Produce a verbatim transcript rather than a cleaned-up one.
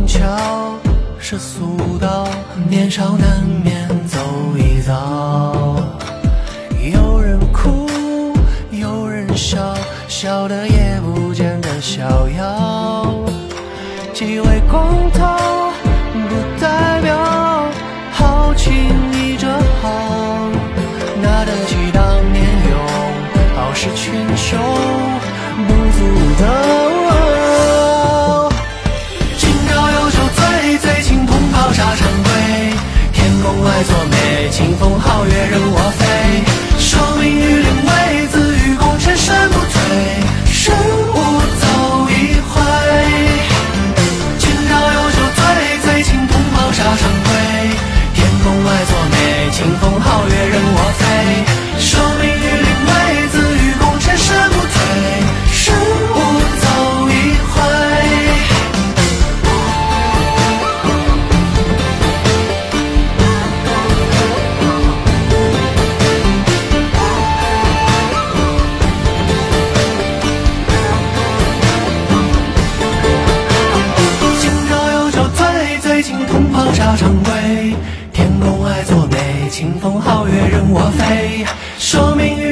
桥是俗道，年少难免走一遭。有人哭，有人笑，笑得也不见得逍遥。几位光头，不代表好轻易这好，拿得起当年勇，傲视群雄，不足道。今朝有酒醉，醉青铜袍沙场归。天公爱作美，清风皓月任我飞。受命于临危，自与功成身不退，身无走一回。今朝有酒醉，醉青铜袍沙场归。天公爱作美，清风皓月任我飞。受命于临危，自与功成身不退，身无走一回。沙场归，天公爱作美，清风皓月任我飞。受命于